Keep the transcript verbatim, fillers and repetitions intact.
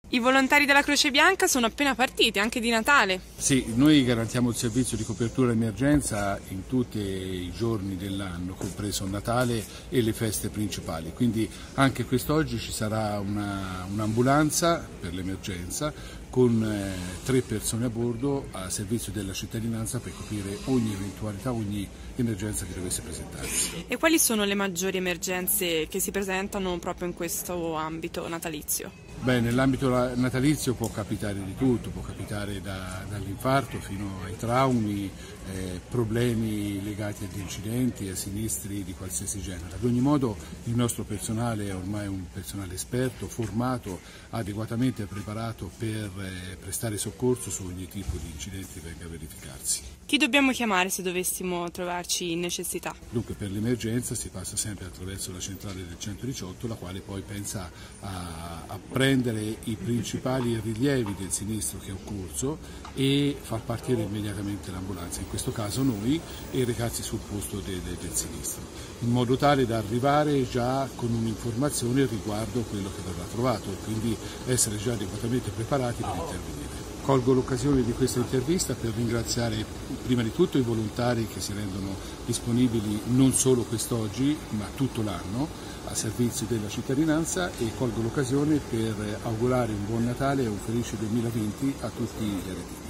I volontari della Croce Bianca sono appena partiti, anche di Natale. Sì, noi garantiamo il servizio di copertura emergenza in tutti i giorni dell'anno, compreso Natale e le feste principali. Quindi anche quest'oggi ci sarà un'ambulanza per l'emergenza con eh, tre persone a bordo a servizio della cittadinanza per coprire ogni eventualità, ogni emergenza che dovesse presentarsi. E quali sono le maggiori emergenze che si presentano proprio in questo ambito natalizio? Beh, nell'ambito natalizio può capitare di tutto, può capitare da, dall'infarto fino ai traumi, eh, problemi legati agli incidenti, a sinistri di qualsiasi genere. Ad ogni modo il nostro personale è ormai un personale esperto, formato, adeguatamente preparato per eh, prestare soccorso su ogni tipo di incidente che venga a verificarsi. Chi dobbiamo chiamare se dovessimo trovarci in necessità? Dunque per l'emergenza si passa sempre attraverso la centrale del centodiciotto, la quale poi pensa a, a prendere i principali rilievi del sinistro che è occorso e far partire immediatamente l'ambulanza, in questo caso noi, e recarsi sul posto de, de, del sinistro, in modo tale da arrivare già con un'informazione riguardo quello che verrà trovato e quindi essere già adeguatamente preparati per intervenire. Colgo l'occasione di questa intervista per ringraziare prima di tutto i volontari che si rendono disponibili non solo quest'oggi ma tutto l'anno a servizio della cittadinanza e colgo l'occasione per augurare un buon Natale e un felice duemilaventi a tutti gli aretini.